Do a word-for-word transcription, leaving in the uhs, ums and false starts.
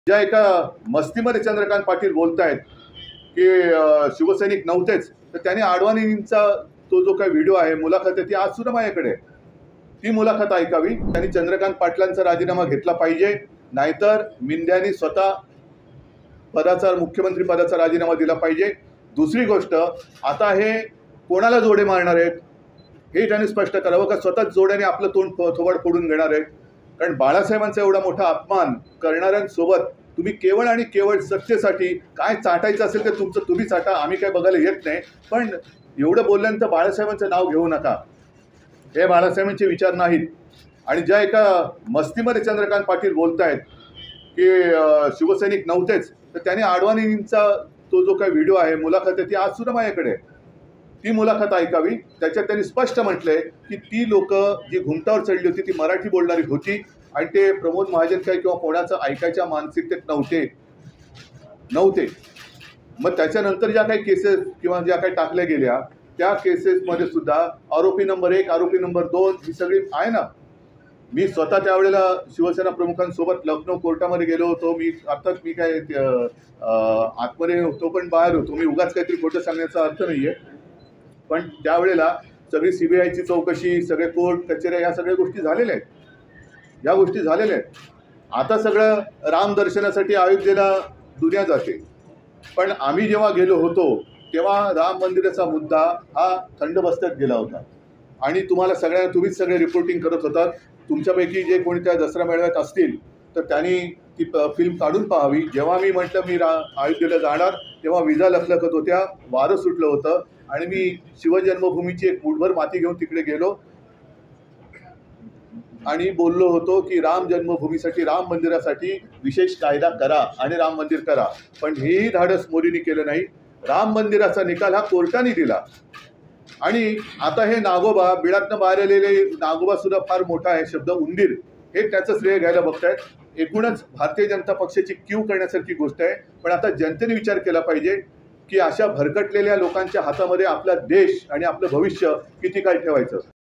ज्या एका मस्तीमध्ये चंद्रकांत पाटील बोलतायत की शिवसैनिक नव्हतेच, तर त्यांनी आडवाणींचा तो जो काही व्हिडिओ आहे, मुलाखत आहे, ती आज सुद्धा माझ्याकडे आहे. ती मुलाखत ऐकावी. त्यांनी चंद्रकांत पाटलांचा राजीनामा घेतला पाहिजे, नाहीतर मिंद्यांनी स्वतः पदाचा मुख्यमंत्री पदाचा राजीनामा दिला पाहिजे. दुसरी गोष्ट, आता हे कोणाला जोडे मारणार आहेत हे त्यांनी स्पष्ट करावं का स्वतःच जोड्याने आपलं तोंड थोबाड फोडून घेणार आहेत. कारण बाळासाहेबांचा एवढा मोठा अपमान करणाऱ्यांसोबत तुम्ही केवळ आणि केवळ सत्तेसाठी काय चाटायचं असेल ते तुमचं तुम्ही चाटा, आम्ही काय बघायला येत नाही. पण एवढं बोलल्यानंतर बाळासाहेबांचं नाव घेऊ नका, हे बाळासाहेबांचे विचार नाहीत. आणि ज्या एका मस्तीमध्ये चंद्रकांत पाटील बोलतायत की शिवसैनिक नव्हतेच, तर त्यांनी आडवाणींचा तो जो काही व्हिडिओ आहे, मुलाखत आहे, ती आज सुद्धा माझ्याकडे आहे. ती मुलाखत ऐकावी. त्याच्यात त्यांनी स्पष्ट म्हटलंय की ती लोक जी घुमटावर चढली होती ती मराठी बोलणारी होती आणि ते प्रमोद महाजन काय किंवा कोणाचं ऐकायच्या मानसिकतेत नव्हते नव्हते मग त्याच्यानंतर ज्या काही केसेस किंवा ज्या काही टाकल्या गेल्या त्या केसेसमध्ये सुद्धा आरोपी नंबर एक, आरोपी नंबर दोन ही सगळी आहे ना. मी स्वतः त्यावेळेला शिवसेना प्रमुखांसोबत लखनौ कोर्टामध्ये गेलो होतो. मी अर्थात मी काय आतमध्ये होतो पण बाहेर होतो. मी उगाच काहीतरी खोटं सांगण्याचा अर्थ नाही आहे. पण त्यावेळेला सगळी सी बी आयची चौकशी, सगळे कोर्ट कचेऱ्या, ह्या सगळ्या गोष्टी झालेल्या आहेत. या गोष्टी झालेल्या आहेत. आता सगळं राम दर्शनासाठी अयोध्येला दुनिया जाते. पण आम्ही जेव्हा गेलो होतो तेव्हा राम मंदिराचा मुद्दा हा थंड बस्त्यात गेला होता. आणि तुम्हाला सगळ्यांना तुम्हीच सगळे रिपोर्टिंग करत होतात. तुमच्यापैकी जे कोणी त्या दसरा मेळाव्यात असतील तर त्यांनी ती फिल्म काढून पाहावी. जेव्हा मी म्हटलं मी रा अयोध्येला जाणार तेव्हा विजा लखलखत होत्या, वारं सुटलं होतं आणि मी शिवजन्मभूमीची एक मुठभर माती घेऊन तिकडे गेलो आणि बोललो होतो की राम जन्मभूमीसाठी, राम मंदिरासाठी विशेष कायदा करा आणि राम मंदिर करा. पण हेही धाडस मोदींनी केलं नाही. राम मंदिराचा निकाल हा कोर्टाने दिला. आणि आता हे नागोबा, बिळातनं बाहेर आलेले नागोबा सुद्धा फार मोठा आहे शब्द, उंदीर, हे त्याचं श्रेय घ्यायला बघतायत. एकूणच भारतीय जनता पक्षाची कीव करण्यासारखी गोष्ट आहे. पण आता जनतेने विचार केला पाहिजे की अशा भरकटलेल्या लोकांच्या हातामध्ये आपला देश आणि आपलं भविष्य किती काळ ठेवायचं.